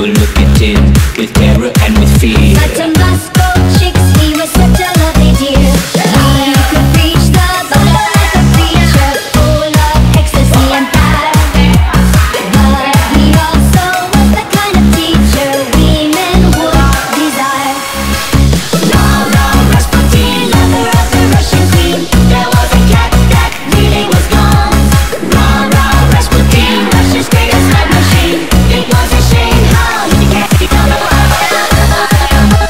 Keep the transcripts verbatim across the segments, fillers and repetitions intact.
who look at him with terror and with fear. Such a Moscow chicks, he was such a lovely dear. He could reach the bottom like a preacher, full of ecstasy and power. But he also was the kind of teacher women would desire. Raw, raw Rasputin, lover of the Russian queen. There was a cat that really was gone. Raw, raw Rasputin, Russia's greatest love machine. It was a shame how he can't be done.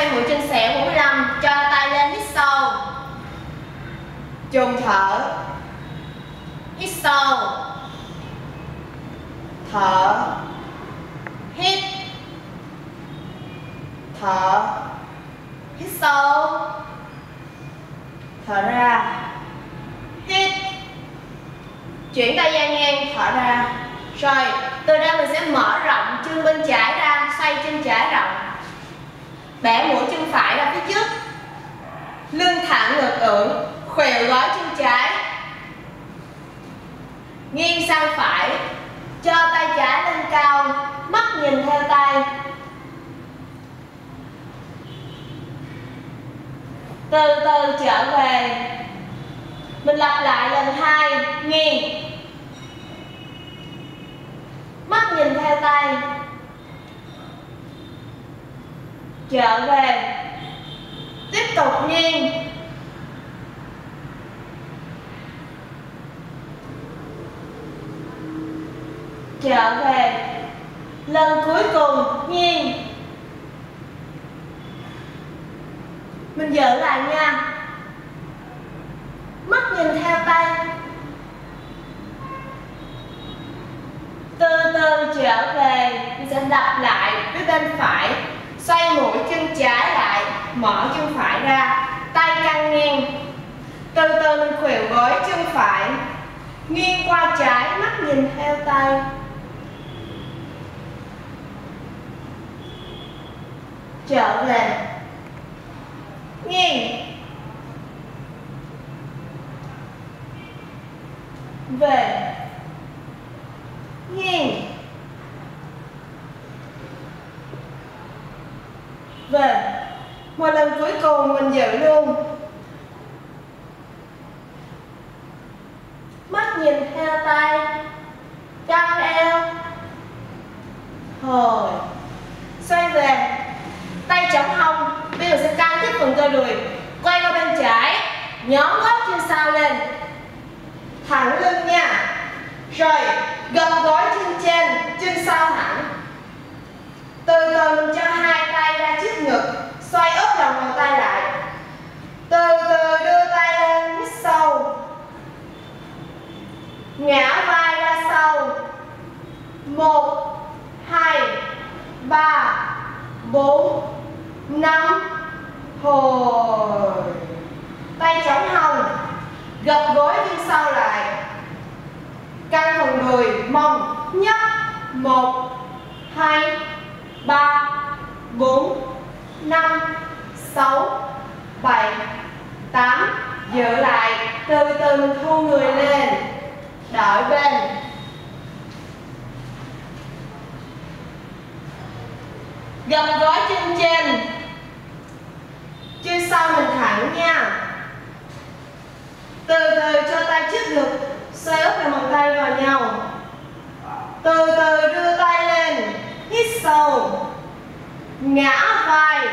xoay mũi chân xẻo bốn mươi lăm, cho tay lên, hít sâu. Chùng thở. Hít sâu. Thở. Hít. Thở. Hít sâu. Thở ra. Hít. Chuyển tay dang ngang, thở ra. Rồi, từ đây mình sẽ mở rộng chân bên trái ra, xoay chân trái rộng. Bẻ mũi chân phải ra phía trước. Lưng thẳng ngực ưỡn, khuỷu gối chân trái. Nghiêng sang phải, cho tay trái lên cao, mắt nhìn theo tay. Từ từ trở về. Mình lặp lại lần hai, nghiêng. Mắt nhìn theo tay. Trở về. Tiếp tục nghiêng. Trở về. Lần cuối cùng nghiêng. Mình giữ lại nha. Mắt nhìn theo tay. Từ từ trở về. Mình sẽ lặp lại với bên phải. Xoay mũi chân trái lại, mở chân phải ra, tay căng ngang. Từ từ mình khuỷu gối chân phải, nghiêng qua trái, mắt nhìn theo tay. Trở về. Nghiêng. Về. Nghiêng. Về. Một lần cuối cùng mình giữ luôn. Mắt nhìn theo tay. Căng eo. Hồi. Xoay về. Tay chống hông. Bây giờ sẽ căng tiếp phần cơ đùi. Quay qua bên trái. Nhón gót chân sau lên. Thẳng lưng nha. Rồi gập gối chân trên, chân sau thẳng. Từ từ mình cho hai tay ra trước ngực, xoay úp lòng bàn tay lại. Từ từ đưa tay lên, hít sâu. Ngã vai ra sau. Một, hai, ba, bốn, năm. Hồi. Tay chống hông. Gập gối chân sau lại. Căng phần đùi, mông, nhấc. Một, hai, ba, bốn, năm, sáu, bảy, tám. Giữ lại. Từ từ mình thu người lên. Đổi bên. Gập gối chân trên. Chân sau mình thẳng nha. Từ từ cho tay trước ngực, xoay úp lòng bàn tay vào nhau. Từ từ đưa tay lên, hít sâu. Ngã vai.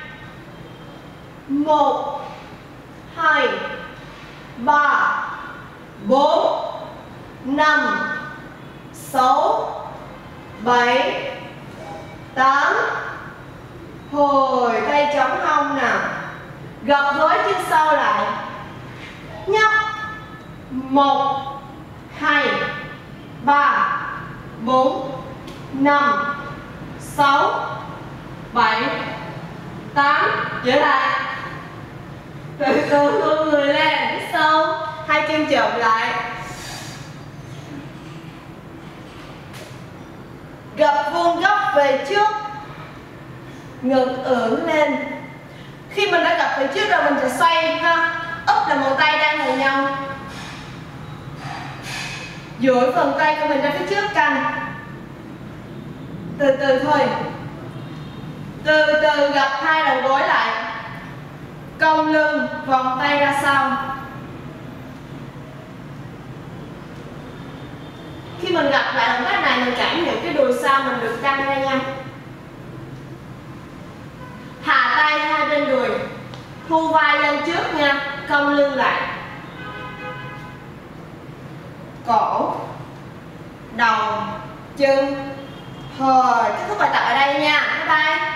Một, hai, ba, bốn, năm, sáu, bảy, tám. Hồi. Tay chống hông nè. Gập gối chân sau lại. Nhấc. Một, hai, ba, bốn, năm, sáu, bảy, tám. Giữ lại. Từ từ thu người lên, hít sâu. Hai chân chộp lại. Gập vuông góc về trước. Ngực ưỡn lên. Khi mình đã gập về trước rồi mình sẽ xoay ha. Úp là một tay đang vào nhau. Duỗi phần tay của mình ra phía trước căng. Từ từ thôi. Từ từ gập hai đầu gối lại. Cong lưng, vòng tay ra sau. Khi mình gập lại động tác này mình cảm nhận cái đùi sau mình được căng ra nha. Hạ tay hai bên đùi. Thu vai lên trước nha. Cong lưng lại. Cổ. Đầu. Chân. Hồi. Kết thúc bài tập ở đây nha. Bye bye.